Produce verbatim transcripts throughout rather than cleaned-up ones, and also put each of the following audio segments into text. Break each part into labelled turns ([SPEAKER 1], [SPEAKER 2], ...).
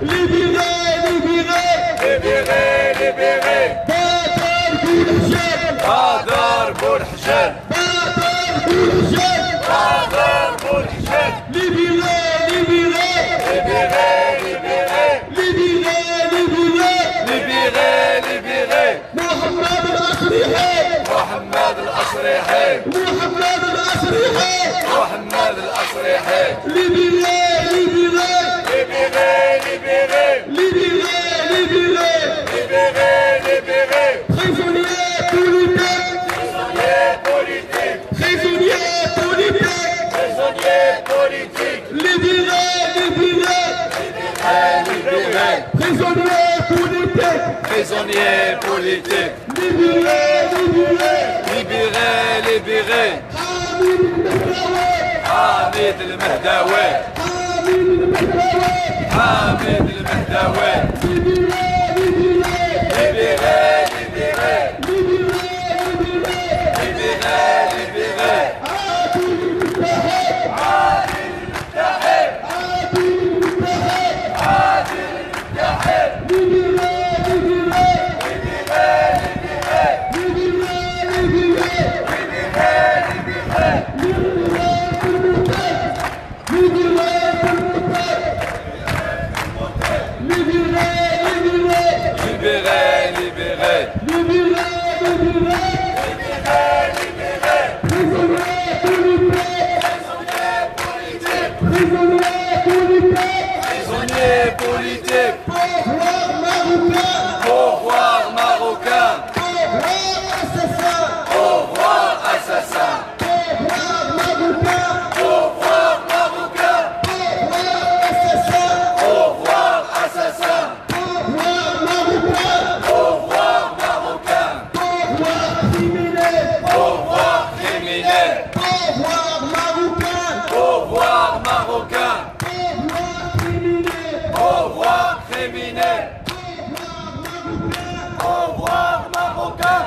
[SPEAKER 1] libérés, libérés, libérés. Badar Boulhjab, Badar Boulhjab, Badar Boulhjab, Badar Boulhjab. Libérés, libérés, libérés, libérés, libérés, libérés, libérés. محمد الأصريحي، محمد الأصريحي، محمد الأصريحي، محمد الأصريحي. libérés, libérés, libérés, libérés, libérés, libérés, libérés, libérés. Prisonniers politiques, prisonniers politiques, prisonniers politiques, prisonniers politiques. Libérés, libérés, libérés, libérés. Prisonniers politiques, prisonniers politiques. Libérés, libérés, libérés, libérés. حامد المهداوي، حامد المهداوي. libérés, libérés, libérés, libérés, libérés. عادل المتحد، عادل المتحد، عادل المتحد. libérés, libérés, libérés, libérés, libérés, libérés. Libérés, libérés, libérés, libérés. Prisonniers politiques, prisonniers politiques, prisonniers politiques. Pouvoir marocain, pouvoir marocain, pouvoir assassin, pouvoir assassin. Pouvoir marocain, pouvoir marocain, pouvoir assassin, pouvoir assassin. Pouvoir marocain, pouvoir marocain, pouvoir criminel, pouvoir criminel. Pouvoir marocain, pouvoir marocain, pouvoir criminel, pouvoir criminel. Pouvoir marocain,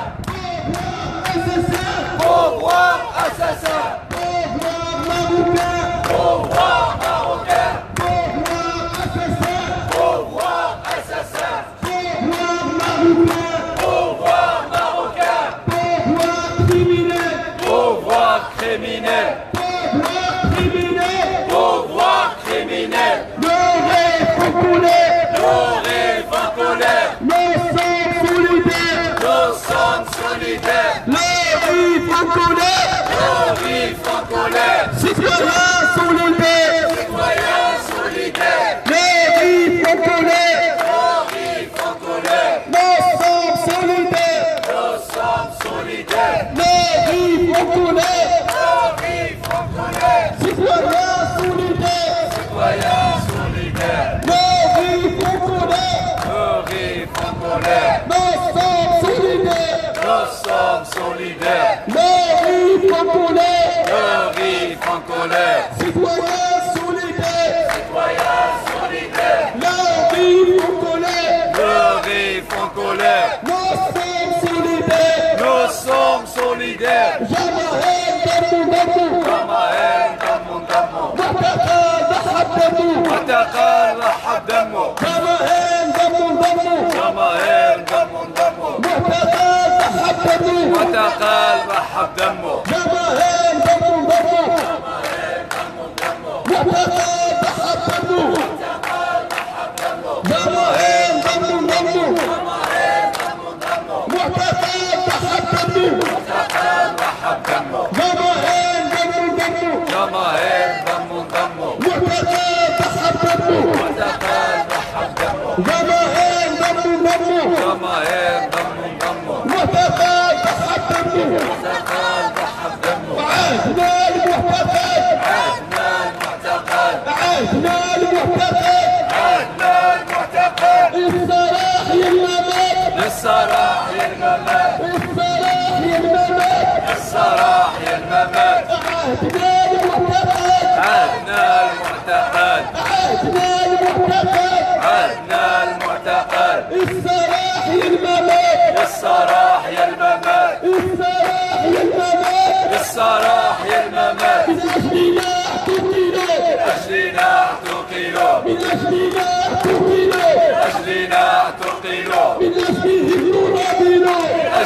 [SPEAKER 1] pouvoir assassin, pouvoir marocain, pouvoir marocain, pouvoir assassin, pouvoir assassin. Pouvoir marocain, pouvoir marocain, pouvoir criminel, pouvoir criminel, pouvoir criminel, pouvoir criminel. L'oré francolais, l'oré francolais. Nous sommes solidaires, nous sommes solidaires. L'oré francolais, l'oré francolais. Citoyens solidaires, citoyens solidaires. L'oré francolais, l'oré francolais. Nous sommes solidaires, nous sommes solidaires. L'oré francolais, l'oré francolais. Citoyens solidaires, citoyens solidaires. L'oré francolais, l'oré francolais. Nous sommes solidaires, nous sommes solidaires. L'oré francolais, l'oré francolais. Citoyens solidaires, citoyens solidaires. L'oré francolais, l'oré francolais. Nous sommes solidaires, nous sommes solidaires. جماهير دمو دمو، جماهير دمو دمو. معتقل رحب دمو، معتقل رحب دمو. جماهير دمو دمو، جماهير دمو دمو. معتقل رحب دمو، معتقل رحب دمو. جماهير دمو دمو، جماهير دمو دمو. معتقل رحب دمو، معتقل رحب دمو. جماهير دمو دمو، جماهير دمو دمو. معتقل رحب دمو، معتقل رحب دمو. جماهير دمو دمو، جماهير دمو دمو. معتقل رحب دمو، معتقل رحب دمو. جماهير دمو دمو، جماهير دمو دمو. معتقل رحب دمو، معتقل رحب دمو. عهدنا المعتقل، عهدنا المعتقل، عهدنا المعتقل، عهدنا المعتقل. السراح يلممات، السراح يلممات، السراح يلممات، السراح يلممات. عهدنا المعتقل، عهدنا المعتقل، عهدنا المعتقل، عهدنا المعتقل. السراح يلممات، السراح يلممات، السراح يلممات، السراح يلممات. من أجلنا اعتقلوا، من أجلنا اعتقلوا، من أجلنا اعتقلوا.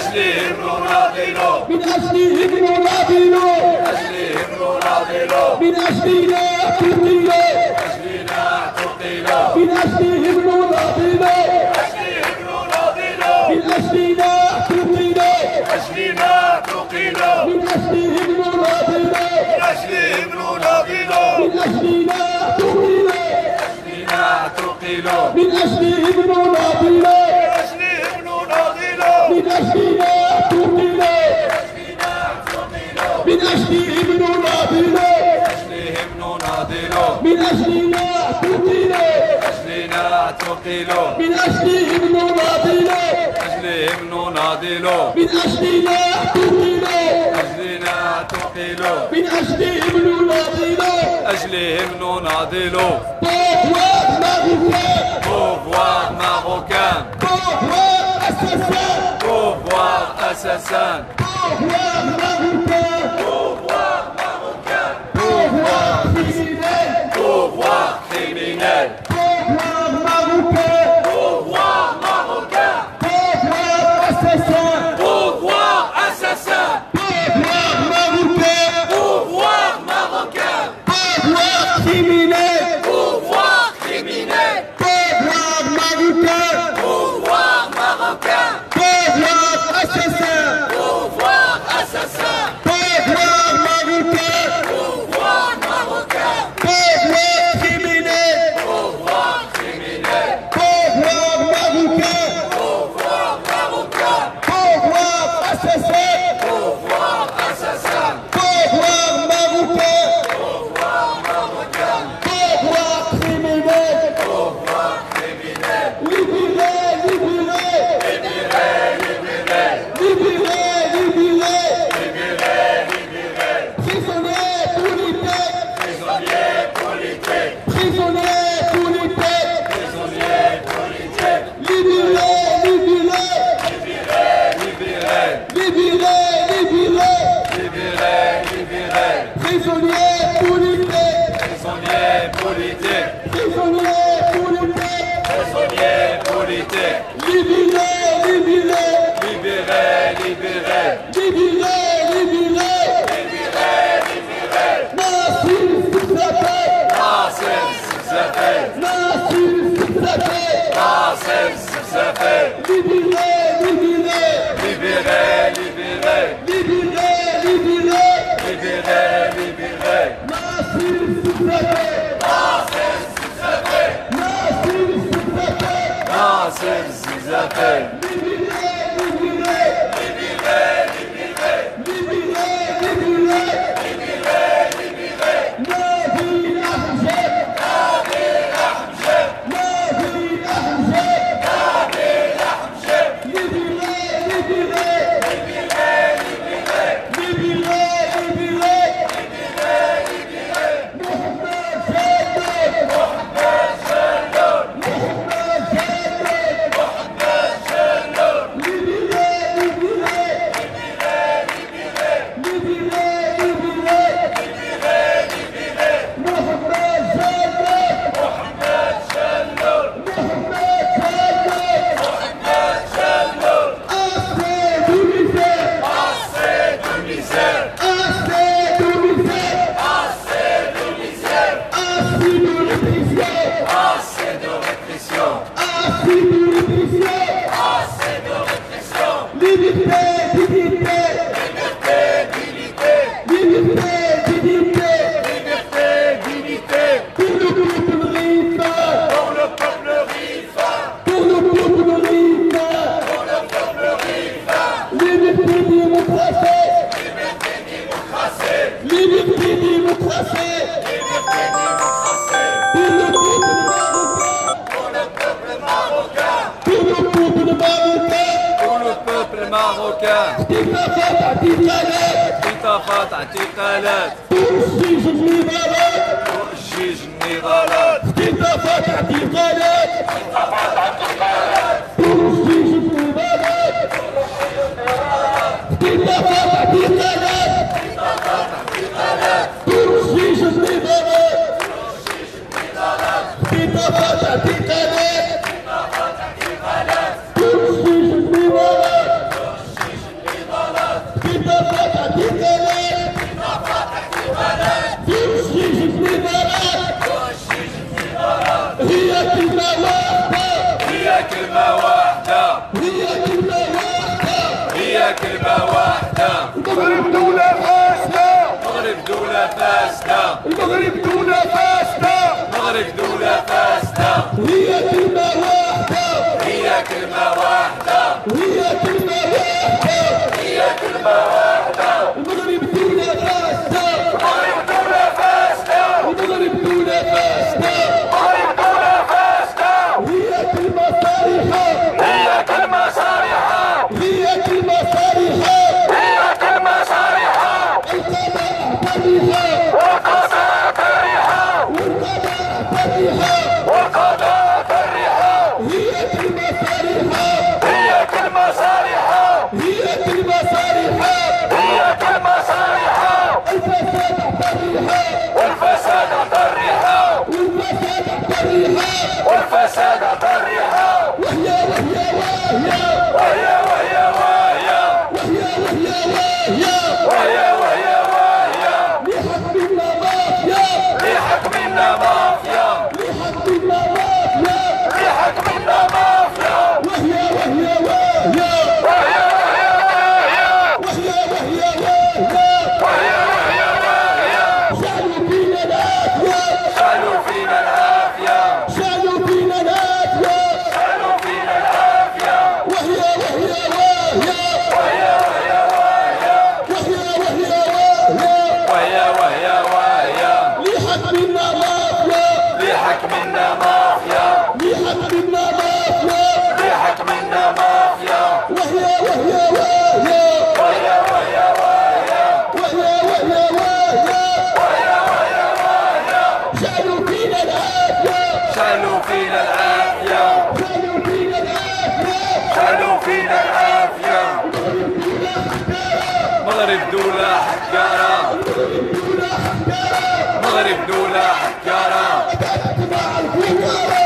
[SPEAKER 1] أجلهم نناضل
[SPEAKER 2] من أجلهم نناضل
[SPEAKER 1] أجلهم نناضل
[SPEAKER 2] من أجلنا تقيل
[SPEAKER 1] أجلنا تقيل
[SPEAKER 2] من أجلهم نناضل
[SPEAKER 1] أجلهم نناضل
[SPEAKER 2] من أجلنا تقيل
[SPEAKER 1] أجلنا تقيل
[SPEAKER 2] من أجلهم نناضل
[SPEAKER 1] أجلهم نناضل
[SPEAKER 2] من أجلنا تقيل
[SPEAKER 1] أجلنا تقيل
[SPEAKER 2] من أجلهم نناضل
[SPEAKER 1] أجلهم نناضل
[SPEAKER 2] من أجلنا تقيل من أجلهم نناضل
[SPEAKER 1] أجلهم نناضل
[SPEAKER 2] من أجلنا تقيل
[SPEAKER 1] أجلنا تقيل
[SPEAKER 2] من أجلهم نناضل
[SPEAKER 1] أجلهم نناضل
[SPEAKER 2] من أجلنا تقيل
[SPEAKER 1] أجلنا تقيل
[SPEAKER 2] من أجلهم نناضل
[SPEAKER 1] أجلهم نناضل
[SPEAKER 2] Pouvoir marocain
[SPEAKER 1] Pouvoir marocain
[SPEAKER 2] Pouvoir assassin
[SPEAKER 1] Pouvoir assassin
[SPEAKER 2] Pouvoir marocain
[SPEAKER 1] Pouvoir marocain
[SPEAKER 2] Pouvoir criminel
[SPEAKER 1] Pouvoir criminel
[SPEAKER 2] Pouvoir marocain
[SPEAKER 1] Pouvoir marocain
[SPEAKER 2] Pouvoir assassin
[SPEAKER 1] Pouvoir assassin
[SPEAKER 2] Pouvoir marocain
[SPEAKER 1] Pouvoir marocain
[SPEAKER 2] Pouvoir criminel
[SPEAKER 1] Pouvoir criminel
[SPEAKER 2] Pouvoir marocain
[SPEAKER 1] Pouvoir marocain
[SPEAKER 2] Pouvoir assassin
[SPEAKER 1] Pouvoir assassin
[SPEAKER 2] Pouvoir marocain
[SPEAKER 1] Pouvoir marocain
[SPEAKER 2] Pouvoir criminel
[SPEAKER 1] Pouvoir criminel
[SPEAKER 2] Pouvoir marocain
[SPEAKER 1] Pouvoir marocain
[SPEAKER 2] Pouvoir assassin
[SPEAKER 1] Pouvoir assassin
[SPEAKER 2] Pouvoir marocain
[SPEAKER 1] Pouvoir marocain
[SPEAKER 2] Pouvoir criminel
[SPEAKER 1] Pouvoir criminel
[SPEAKER 2] Libéré, libéré
[SPEAKER 1] Libéré, libéré
[SPEAKER 2] Libéré, libéré
[SPEAKER 1] Libéré, libéré
[SPEAKER 2] Prisonniers politiques
[SPEAKER 1] Prisonniers politiques
[SPEAKER 2] Prisonniers politiques
[SPEAKER 1] Prisonniers politiques
[SPEAKER 2] Libéré, libéré
[SPEAKER 1] Libéré,
[SPEAKER 2] Libéré, libéré
[SPEAKER 1] libéré Libéré,
[SPEAKER 2] Prisonniers politiques
[SPEAKER 1] Prisonniers politiques
[SPEAKER 2] Prisonniers politiques
[SPEAKER 1] Prisonniers politiques
[SPEAKER 2] Libéré, libéré
[SPEAKER 1] Libéré, libéré
[SPEAKER 2] Libéré, libéré Nassim Zafar
[SPEAKER 1] Nasser Zafar
[SPEAKER 2] Nassim Zafar
[SPEAKER 1] Nasser Zafar
[SPEAKER 2] Libéré, libéré
[SPEAKER 1] Libéré, libéré
[SPEAKER 2] Libéré, libéré
[SPEAKER 1] Libéré, libéré
[SPEAKER 2] Nassim Zafar Nassim Zafar
[SPEAKER 1] Nasser Zafar
[SPEAKER 2] Libéré, libéré Libéré, libéré Nabil Ahmed Nabil Ahmed Libéré, libéré Libéré, libéré Mohamed Jalloud Mohamed Jalloud Libéré, libéré Libéré, libéré Mohamed Jalloud Mohamed Jalloud Assez de misère
[SPEAKER 1] Assez de misère
[SPEAKER 2] Assez de misère
[SPEAKER 1] Assez de misère
[SPEAKER 2] Assez de répression
[SPEAKER 1] Assez de répression
[SPEAKER 2] Assez de répression
[SPEAKER 1] Assez de répression
[SPEAKER 2] Liberté, dignité
[SPEAKER 1] Liberté, dignité
[SPEAKER 2] Liberté, dignité
[SPEAKER 1] Liberté, dignité
[SPEAKER 2] Pour le peuple ricain
[SPEAKER 1] Pour le peuple ricain
[SPEAKER 2] Pour le peuple ricain
[SPEAKER 1] Pour le peuple ricain
[SPEAKER 2] Liberté, démocratie
[SPEAKER 1] Liberté, démocratie
[SPEAKER 2] Liberté, démocratie
[SPEAKER 1] Liberté, démocratie
[SPEAKER 2] Pour le peuple marocain
[SPEAKER 1] Pour le peuple marocain
[SPEAKER 2] Pour le peuple marocain
[SPEAKER 1] Pour le peuple marocain
[SPEAKER 2] اعتقالات اعتقالات
[SPEAKER 1] انتفاض اعتقالات
[SPEAKER 2] تشيش النضالات
[SPEAKER 1] تؤجيج النضالات
[SPEAKER 2] انتفاض اعتقالات تشيش النضالات انتفاض اعتقالات تشيش النضالات انتفاض اعتقالات تشيش النضالات
[SPEAKER 1] كلمة واحدة
[SPEAKER 2] هي كلمة واحدة
[SPEAKER 1] هي كلمة واحدة
[SPEAKER 2] المغرب دولة فاسدة
[SPEAKER 1] المغرب دولة فاسدة
[SPEAKER 2] المغرب دولة فاسدة
[SPEAKER 1] المغرب دولة فاسدة
[SPEAKER 2] هي كلمة واحدة
[SPEAKER 1] هي كلمة واحدة
[SPEAKER 2] هي كلمة واحدة
[SPEAKER 1] هي كلمة واحدة
[SPEAKER 2] المغرب دولة فاسدة
[SPEAKER 1] المغرب دولة فاسدة
[SPEAKER 2] المغرب دولة فاسدة
[SPEAKER 1] المغرب دولة فاسدة
[SPEAKER 2] هي كلمة صريحة
[SPEAKER 1] هي كلمة صريحة
[SPEAKER 2] هي كلمة صريحة
[SPEAKER 1] هي كلمة صريحة
[SPEAKER 2] القضاء بريحة
[SPEAKER 1] والقضاء بريحة
[SPEAKER 2] والقضاء بريحة
[SPEAKER 1] والقضاء بريحة
[SPEAKER 2] هي كلمة صريحة
[SPEAKER 1] هي كلمة صريحة
[SPEAKER 2] هي كلمة صريحة
[SPEAKER 1] هي كلمة صريحة
[SPEAKER 2] الفساد بريحة
[SPEAKER 1] والفساد بريحة
[SPEAKER 2] والفساد بريحة
[SPEAKER 1] والفساد بريحة
[SPEAKER 2] وهي وهي وهي
[SPEAKER 1] وهي وهي وهي
[SPEAKER 2] وهي وهي وهي
[SPEAKER 1] وهي وهي وهي
[SPEAKER 2] لحكمنا مافيا
[SPEAKER 1] لحكمنا مافيا
[SPEAKER 2] لحكمنا مافيا
[SPEAKER 1] لحكمنا مافيا
[SPEAKER 2] وهي وهي وهي
[SPEAKER 1] وهي
[SPEAKER 2] وهي
[SPEAKER 1] وهي وهي
[SPEAKER 2] وهي وهي
[SPEAKER 1] وهي وهي وهي
[SPEAKER 2] شعلوا فينا العافية
[SPEAKER 1] شالوا فينا العافية
[SPEAKER 2] شعلوا فينا العافية
[SPEAKER 1] شالوا فينا العافية
[SPEAKER 2] وهي وهي وهي
[SPEAKER 1] وهي وهي وهي
[SPEAKER 2] وهي وهي وهي
[SPEAKER 1] وهي وهي وهي
[SPEAKER 2] لحكمنا مافيا
[SPEAKER 1] لحكمنا مافيا
[SPEAKER 2] لحكمنا مافيا
[SPEAKER 1] لحكمنا مافيا
[SPEAKER 2] وهي وهي وهي
[SPEAKER 1] وهي وهي وهي
[SPEAKER 2] وهي وهي وهي
[SPEAKER 1] وهي وهي وهي
[SPEAKER 2] شعلوا فينا العافية
[SPEAKER 1] شالوا فينا العافية
[SPEAKER 2] شعلوا فينا العافية
[SPEAKER 1] شالوا فينا العافية مغرب دولة حكارة مغرب دولة حكارة
[SPEAKER 2] تبع الفقراء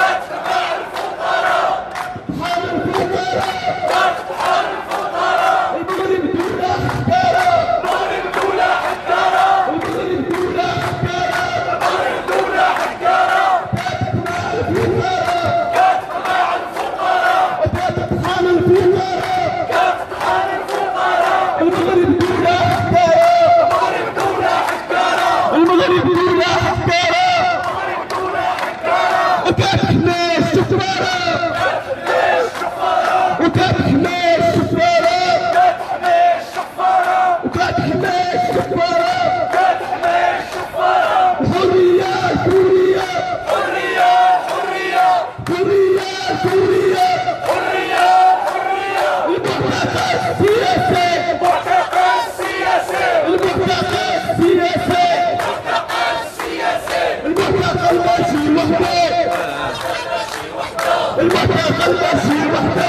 [SPEAKER 2] المغرب دولة حكارة
[SPEAKER 1] مغرب دولة حكارة
[SPEAKER 2] المغرب دولة حكارة
[SPEAKER 1] مغرب دولة حكارة
[SPEAKER 2] تتبع الفقراء وتتطحن الفقراء
[SPEAKER 1] كتطحن الفقراء
[SPEAKER 2] المغرب دولة حكارة
[SPEAKER 1] مغرب دولة حكارة
[SPEAKER 2] المغرب دولة حكارة
[SPEAKER 1] مغرب دولة حكارة
[SPEAKER 2] وكتحمي السفارة وكتحمي السفارة
[SPEAKER 1] كتحمي الشفارة
[SPEAKER 2] وكتحمي السفارة
[SPEAKER 1] كتحمي الشفارة
[SPEAKER 2] حرية حرية
[SPEAKER 1] حرية حرية
[SPEAKER 2] حرية حرية
[SPEAKER 1] حرية حرية
[SPEAKER 2] المعتقل السياسي
[SPEAKER 1] المعتقل السياسي
[SPEAKER 2] المعتقل السياسي
[SPEAKER 1] السياسي
[SPEAKER 2] المعتقل ماشي وحده المعتقل ماشي وحده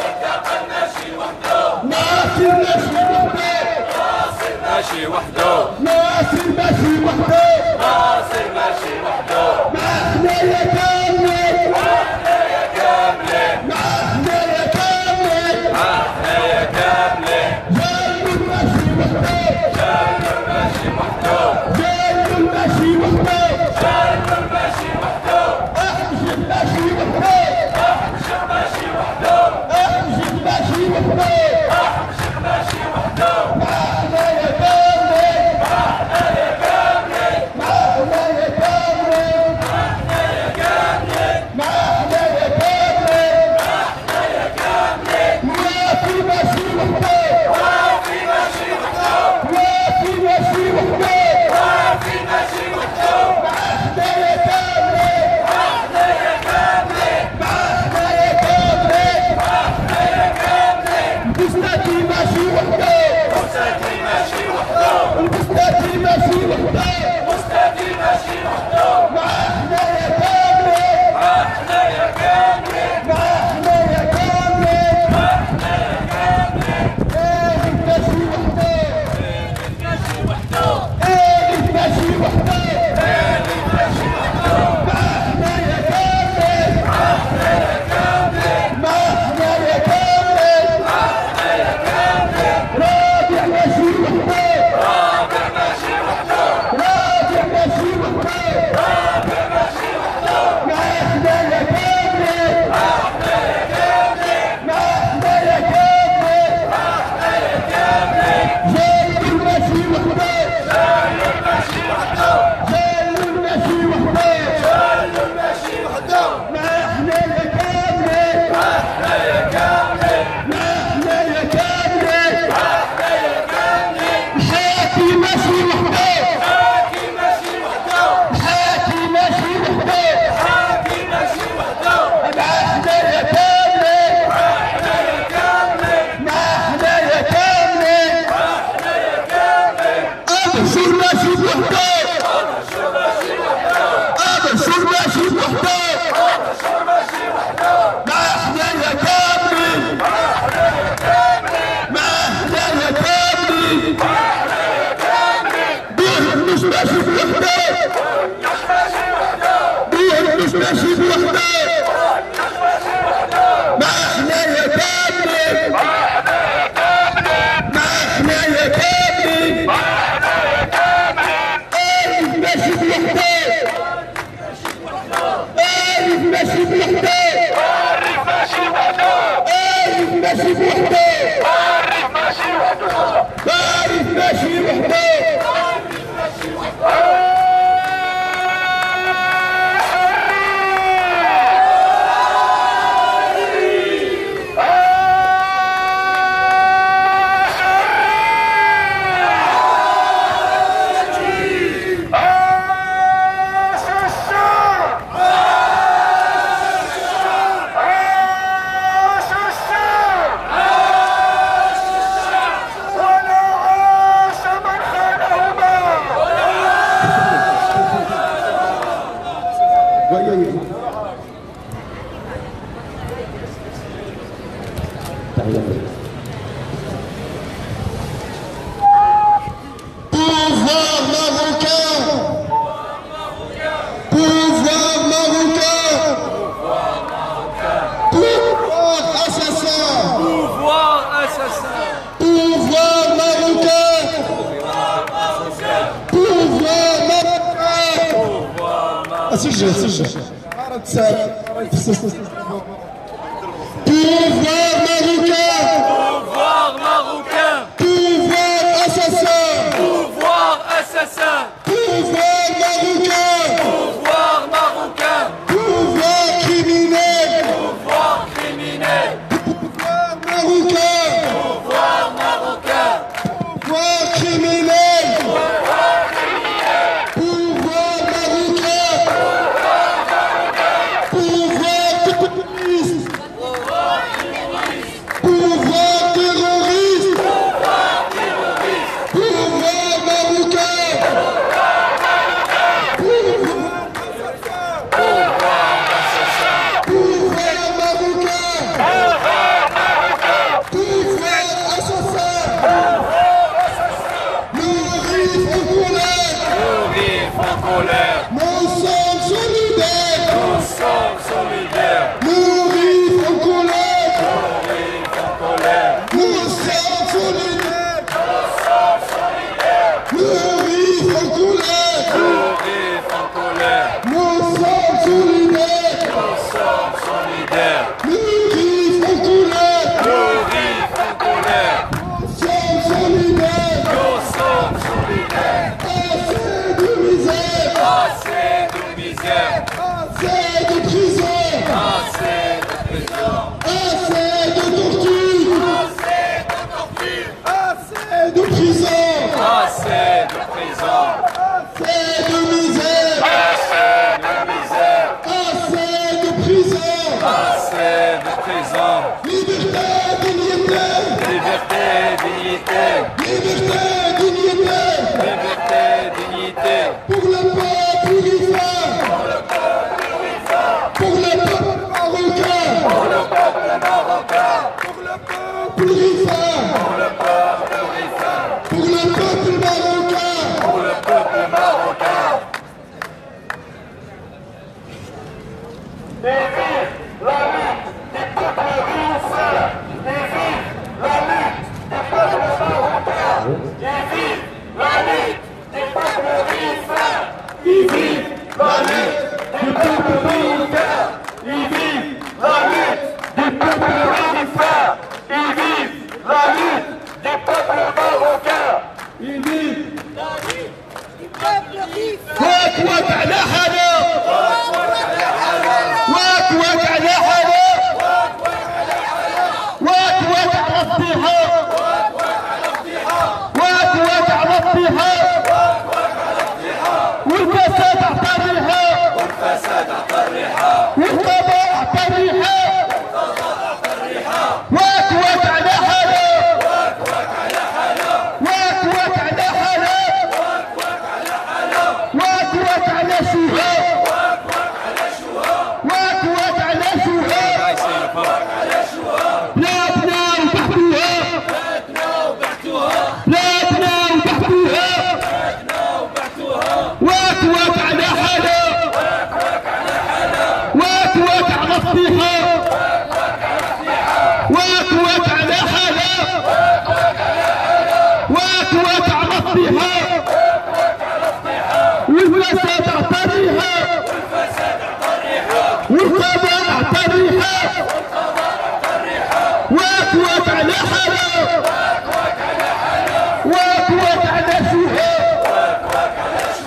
[SPEAKER 2] ناصر ماشي وحده
[SPEAKER 1] ماشي وحده
[SPEAKER 2] ناصر ماشي وحده
[SPEAKER 1] ناصر ماشي وحده
[SPEAKER 2] معنا يا كامل
[SPEAKER 1] احنا يا كاملين
[SPEAKER 2] معنا يا كامل
[SPEAKER 1] احنا يا كاملين
[SPEAKER 2] جاي ماشي وحده
[SPEAKER 1] جاي ماشي وحده
[SPEAKER 2] جاي ماشي وحده
[SPEAKER 1] جاي ماشي وحده
[SPEAKER 2] احمد ماشي وحده
[SPEAKER 1] احمد ماشي وحده
[SPEAKER 2] احمد ماشي وحده
[SPEAKER 1] احمد ماشي وحده
[SPEAKER 2] معنا يا كامل
[SPEAKER 1] احنا يا كاملين
[SPEAKER 2] معنا يا كامل
[SPEAKER 1] احنا يا كاملين
[SPEAKER 2] سجل سجل pouvoir marocain
[SPEAKER 1] pouvoir marocain
[SPEAKER 2] pouvoir assassin
[SPEAKER 1] pouvoir assassin
[SPEAKER 2] pouvoir marocain
[SPEAKER 1] pouvoir marocain
[SPEAKER 2] pouvoir criminel
[SPEAKER 1] pouvoir criminel
[SPEAKER 2] pouvoir marocain
[SPEAKER 1] pouvoir marocain
[SPEAKER 2] pouvoir criminel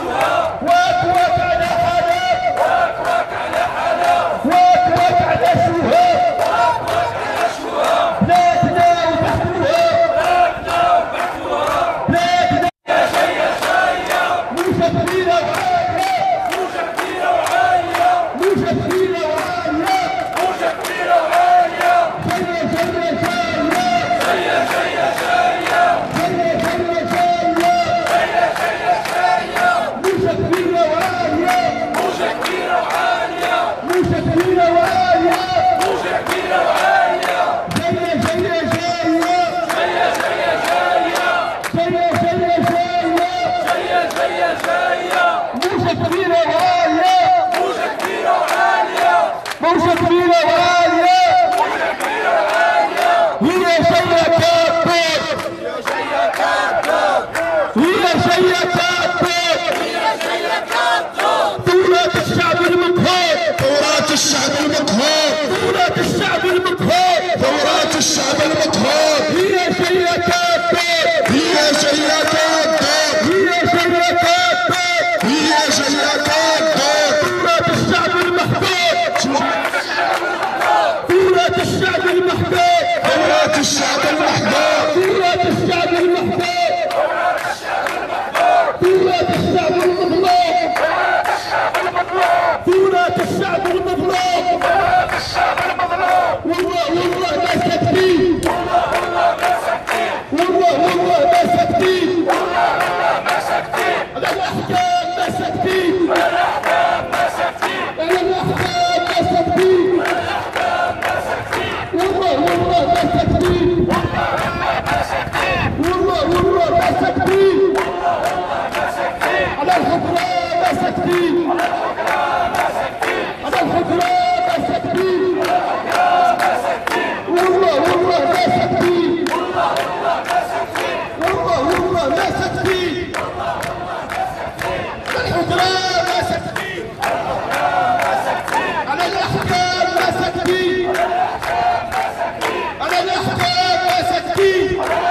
[SPEAKER 2] واك واك على حالة الشعب المحظوظ
[SPEAKER 3] ثورة الشعب المحظوظ ثورة الشعب المظلوم ثورة الشعب المظلوم والله والله ما ساكتين والله والله ما ساكتين على الأحكام ما ساكتين على الأحكام ما ساكتين والله والله ما ساكتين والله والله ما ساكتين على الحكران ما ساكتين على الحكران ما ساكتين والله والله ما ساكتين والله والله ما ساكتين على الحكران ما ساكتين على الأحكام ما ساكتين على الأحكام ما ساكتين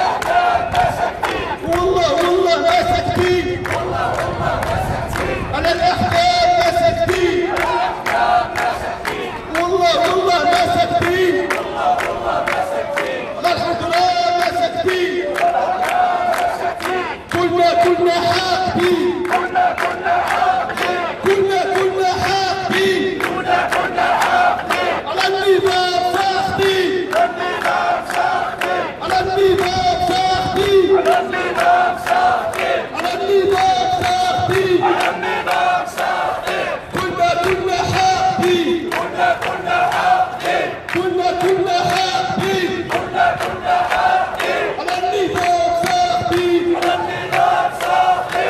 [SPEAKER 3] والله والله ما ساكتين على الأحكام ما ساكتين والله والله ما ساكتين على الحكران ما ساكتين كنا كنا حاقدين كنا كنا حاقدين على النظام ساخطين على النظام ساخطين على النظام ساخطين كنا كنا حاقدين كنا كنا حاقدين على النظام ساخطين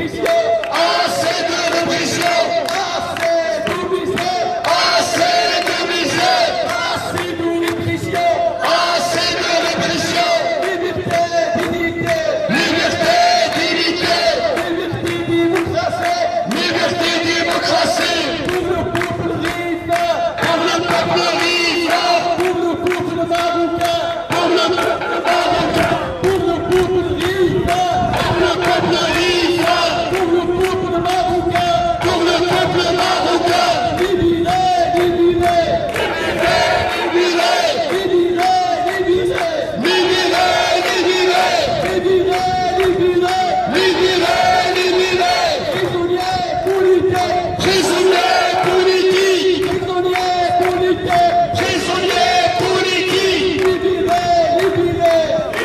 [SPEAKER 3] l'oppression,
[SPEAKER 2] Assez de l'oppression,
[SPEAKER 3] assez de misère,
[SPEAKER 2] assez de misère,
[SPEAKER 3] assez de répression,
[SPEAKER 2] assez de répression.
[SPEAKER 3] liberté, dignité,
[SPEAKER 2] Liberté, dignité,
[SPEAKER 3] liberté, démocratie,
[SPEAKER 2] liberté, démocratie.
[SPEAKER 3] pour le peuple riverain,
[SPEAKER 2] Pour le peuple riverain,
[SPEAKER 3] pour le peuple marocain,
[SPEAKER 2] pour le peuple marocain,
[SPEAKER 3] pour le peuple riverain,
[SPEAKER 2] pour le peuple riverain,
[SPEAKER 3] pour le peuple marocain,
[SPEAKER 2] pour le peuple marocain.
[SPEAKER 3] libéré, libéré,
[SPEAKER 2] Libéré,
[SPEAKER 3] libéré, libéré,
[SPEAKER 2] libéré, libéré,
[SPEAKER 3] libéré, libéré,
[SPEAKER 2] libéré, libéré.
[SPEAKER 3] prisonniers politiques,
[SPEAKER 2] Prisonniers politiques,
[SPEAKER 3] prisonniers politiques,
[SPEAKER 2] prisonniers politiques.
[SPEAKER 3] libéré, libéré,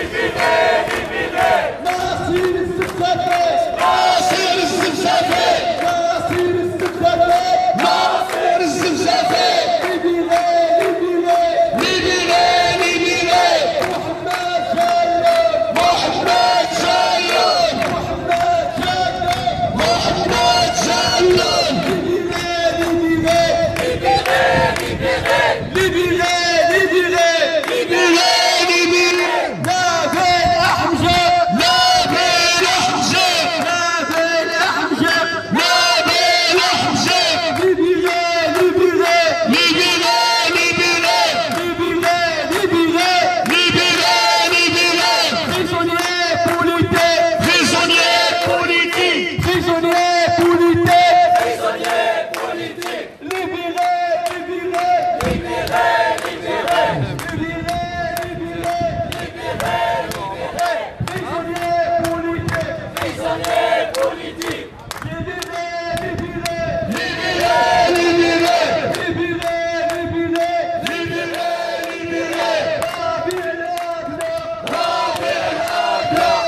[SPEAKER 3] Nassim Sefzadeh,
[SPEAKER 2] Nasser Zimzadeh,
[SPEAKER 3] Nassim Sefzadeh,
[SPEAKER 2] Nasser Zimzadeh.
[SPEAKER 3] libéré, libéré,
[SPEAKER 2] Libéré, libéré.
[SPEAKER 3] Mohamed Jalloud,
[SPEAKER 2] Mohamed Jalloud,
[SPEAKER 3] Mohamed Jalloud,
[SPEAKER 2] Mohamed Jalloud.
[SPEAKER 3] libéré, libéré, libéré, libéré,
[SPEAKER 2] Libéré, libéré.
[SPEAKER 3] Nabil Ahmad,
[SPEAKER 2] Nabil Ahmed,
[SPEAKER 3] Nabil Ahmad,
[SPEAKER 2] Nabil Ahmed.
[SPEAKER 3] libéré, libéré,
[SPEAKER 2] Libéré, libéré.
[SPEAKER 3] libéré, libéré,
[SPEAKER 2] Libéré, libéré.
[SPEAKER 3] prisonniers politiques,
[SPEAKER 2] Prisonniers politiques.
[SPEAKER 3] prisonniers politiques, libéré, libéré, libéré, libéré, libéré, prisonniers politiques, prisonniers politiques, libéré, libéré,
[SPEAKER 2] Libéré, libéré.
[SPEAKER 3] libéré, libéré,
[SPEAKER 2] Libéré, libéré.
[SPEAKER 3] Nabil Ahmad,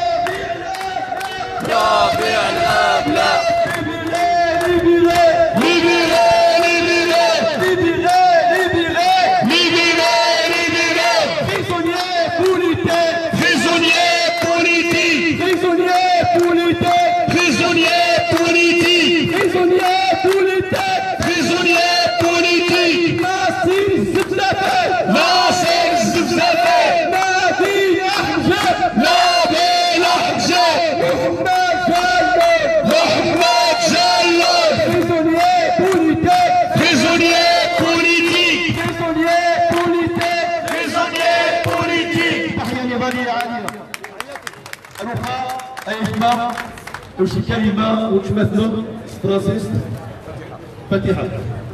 [SPEAKER 1] رابع الأبلة
[SPEAKER 3] libéré, libéré,
[SPEAKER 2] Libéré, libéré.
[SPEAKER 3] libéré, libéré,
[SPEAKER 2] Libéré, libéré.
[SPEAKER 3] prisonniers politiques,
[SPEAKER 2] Prisonniers politiques.
[SPEAKER 3] prisonniers politiques,
[SPEAKER 2] Prisonniers politiques.
[SPEAKER 3] prisonniers politiques,
[SPEAKER 2] Prisonniers politiques.
[SPEAKER 3] Nassim Sefzadeh,
[SPEAKER 2] Nasser Zimzadeh,
[SPEAKER 3] Nabil Ahmad,
[SPEAKER 2] Nabil Ahmed,
[SPEAKER 3] Mohamed Jalloud,
[SPEAKER 2] Mohamed Jalloud.
[SPEAKER 3] prisonniers politiques,
[SPEAKER 2] Prisonniers politiques.
[SPEAKER 3] prisonniers politiques.
[SPEAKER 2] Prisonniers politiques.
[SPEAKER 3] تحية لغالية عالية. الأخرى أي كلمة أو شي كلمة وتمثل فرانسيس فاتحة.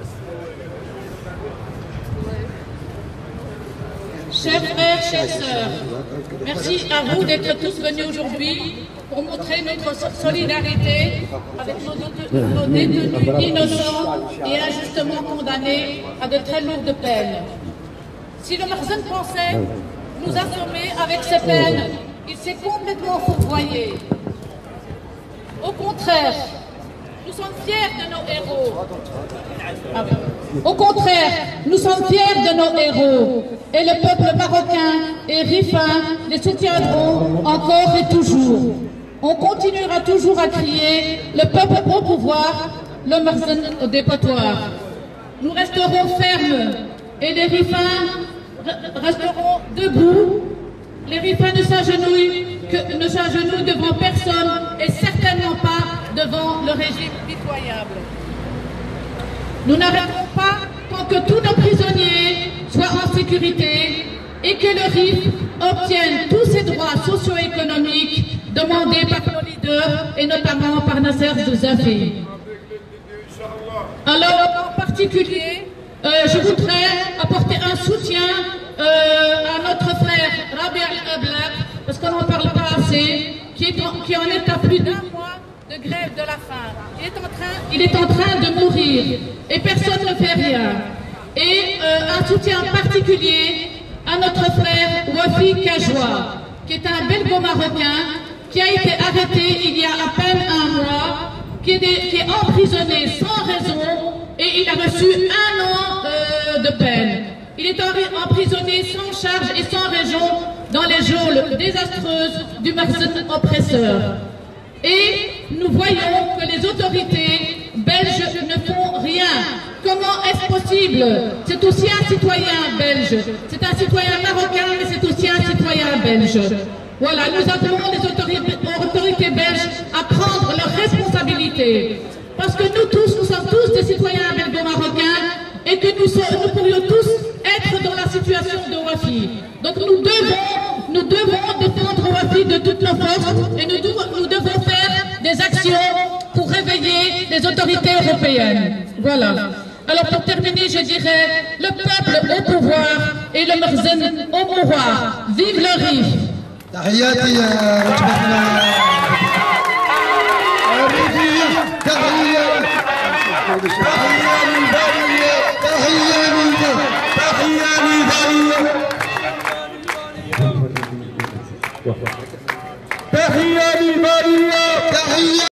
[SPEAKER 4] Chers frères, chères sœurs, merci à vous d'être tous venus aujourd'hui pour montrer notre solidarité avec nos, nos détenus innocents et injustement condamnés à de très lourdes peines. Si le Makhzen pensait nous assommer avec ces peines, il s'est complètement fourvoyé. Au contraire, nous sommes fiers de nos héros. Ah oui. Au contraire, nous sommes fiers de nos héros et le peuple marocain et rifin les soutiendront encore et toujours. On continuera toujours à crier le peuple au pouvoir, le Makhzen au dépotoir. Nous resterons fermes et les rifins resteront debout. Les rifins ne s'agenouillent que ne s'agenouillent devant personne et certainement pas devant le régime pitoyable. Nous n'arrêterons pas tant que tous nos prisonniers soient en sécurité et que le R I F obtienne tous ses droits socio-économiques demandés par nos leaders et notamment par Nasser Zouzafi. Alors, en particulier, euh, je voudrais apporter un soutien euh, à notre frère Rabia Al-Ablaq, parce qu'on n'en parle pas assez, qui, est en, qui en est à plus d'un mois de grève de la faim. Il est en train, il est en train de mourir et personne ne fait rien. Et euh, un soutien particulier à notre frère Wafi Kajwa, qui est un belgo-marocain qui a été arrêté il y a à peine un mois, qui est, des, qui est emprisonné sans raison et il a reçu un an euh, de peine. Il est emprisonné sans charge et sans raison dans les geôles désastreuses du Makhzen oppresseur. Et nous voyons que les autorités belges ne font rien. Comment est-ce possible? C'est aussi un citoyen belge. C'est un citoyen marocain, mais c'est aussi un citoyen belge. Voilà, nous appelons les autorités, autorités belges à prendre leurs responsabilités. Parce que nous tous, nous sommes tous des citoyens belgo-marocains et que nous, sommes, nous pourrions tous être dans la situation de Wafi. Donc nous devons, nous devons défendre Wafi de toutes nos forces et nous devons, nous devons faire des actions pour réveiller les autorités européennes. Voilà. Alors pour terminer, je dirais le peuple au pouvoir et le Merzen au pouvoir. Vive le R I F.
[SPEAKER 3] تحياتي وجبتنا تحية تحية تحية